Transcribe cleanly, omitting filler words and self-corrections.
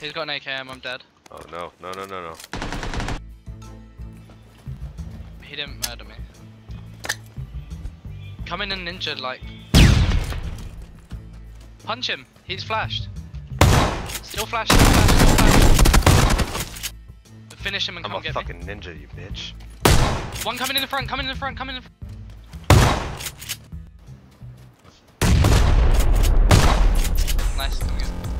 He's got an AKM, I'm dead. Oh no, no, no, no, no. He didn't murder me. Come in and injured, like. Punch him, he's flashed. Still flashed, still flashed, still flashed. Finish him and come get me. I'm a fucking ninja, you bitch. One coming in the front, coming in the front, coming in the front. Nice, I'm good.